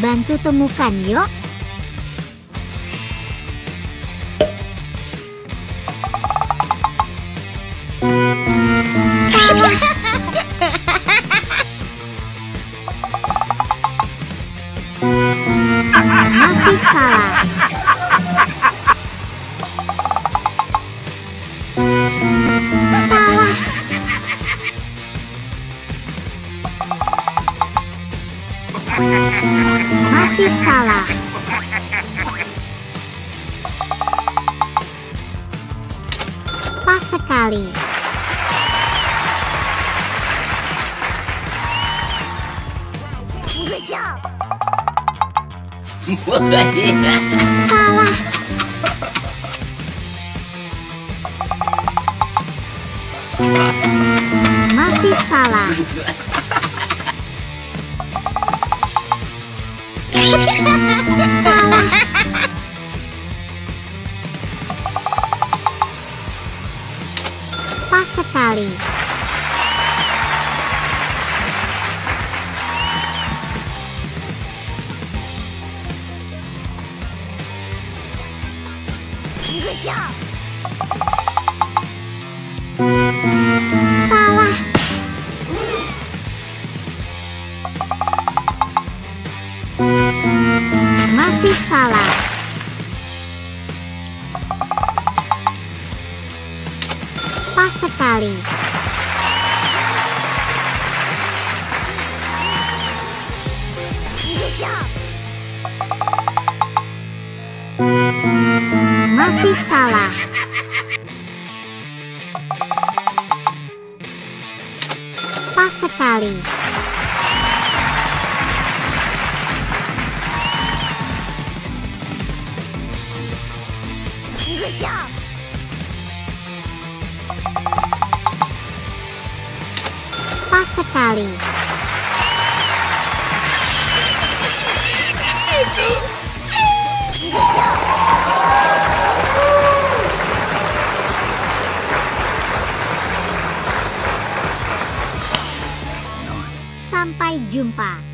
bantu temukan yuk. Salah. Masih salah. Salah. Masih salah. Pas sekali. Good job. Salah. Masih salah. Salah. Pas sekali. Good job. Salah. Masih salah. Pas sekali. Good job. Masih salah. Pas sekali. Good job. Pas sekali. Good job. Sampai jumpa.